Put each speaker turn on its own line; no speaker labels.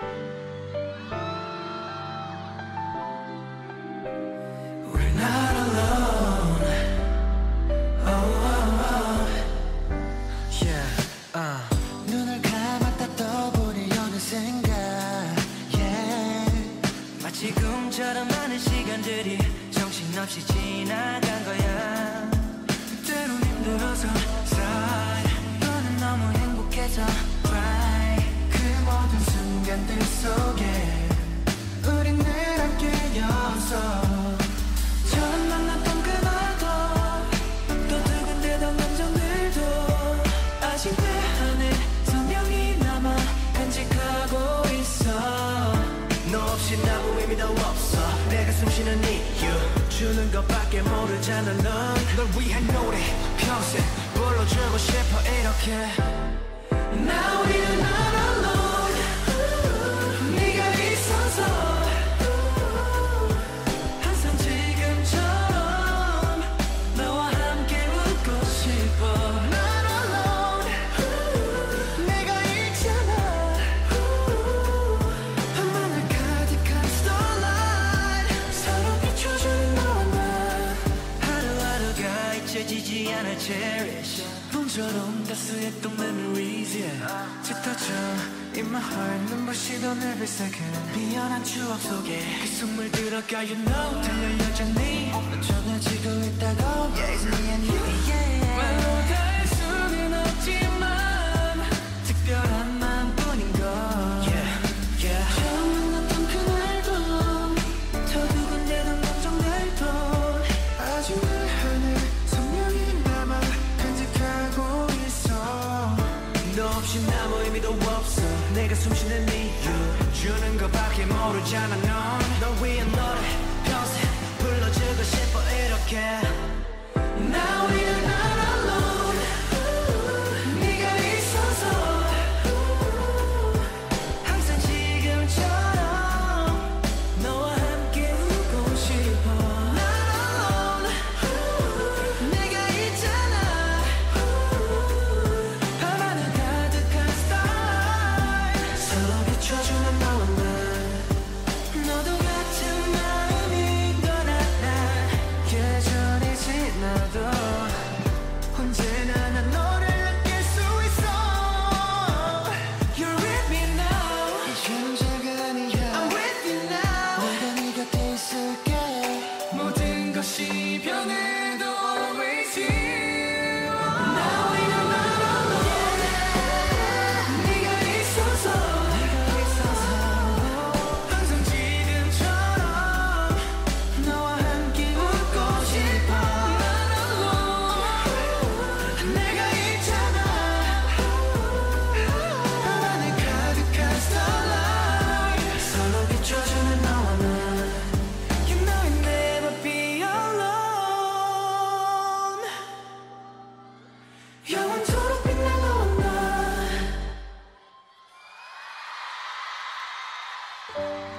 We're not alone. Oh, oh, oh. Yeah. 눈을 감았다 떠보니 어느샌가. Yeah. 마치 꿈처럼 많은 시간들이 정신없이 지나간 거야. 때론 힘들어서 sigh. 너는 너무 행복해서 cry. 그 모든 순간들 속에 우린 늘 함께였어. 처음 만났던 그날도 또 두근대던 감정들도 아직 내 안에 선명히 남아 간직하고 있어. 너 없이 나무 의미도 없어. 내가 숨쉬는 이유 주는 것밖에 모르잖아. 널 위한 노래 평생 불러주고 싶어 이렇게. Now we're not alone. 네가 있어서 항상 지금처럼 너와 함께 웃고 싶어. Not alone. 내가 있잖아. 밤하늘 가득한 starlight 서로 비춰주는 너와 나. 하루하루가 잊혀지지 않아 cherish. 봄처럼 따스했던 memories yeah. 짙어져 in my heart 눈부시던 every second. 미연한 추억 속에 그 숨을 들어가 you know 들려 여전히 넌 전해지고 있다고. Yeah it's me and you yeah. 말로 다 할 수는 없지만 특별한 마음뿐인걸. Yeah yeah. 처음 만났던 그날도 더 두근대던 감정들도 아직 내 안에 선명히 남아 간직하고 있어. 너 없이 아무 의미도 없어. 내가 숨쉬는 이유 주는 것밖에 모르잖아. 넌 위한 노래 평생 불러주고 싶어 이렇게. Now we're not alone. 네가 있어서 항상 지금처럼 너와 함께 웃고 싶어. Not alone. 내가 있잖아. 밤하늘 가득한 starlight 서로 비춰주는 너와 나. 너도 같은 마음인 걸 알아. 계절이 지나도 언제나 난 너를 느낄 수 있어. You're with me now. 이제 문제가 아니야. I'm with you now. 내가 네 곁에 있을게. 모든 것이 변해도 always you. Now we're not alone. 네가 있어서 항상 지금처럼 너와 함께 웃고 싶어. Not alone. 내가 있잖아. 밤하늘 가득한 starlight 서로 비춰주는 너와 나. You know you'll never be alone. 영원토록 빛날 너와 나.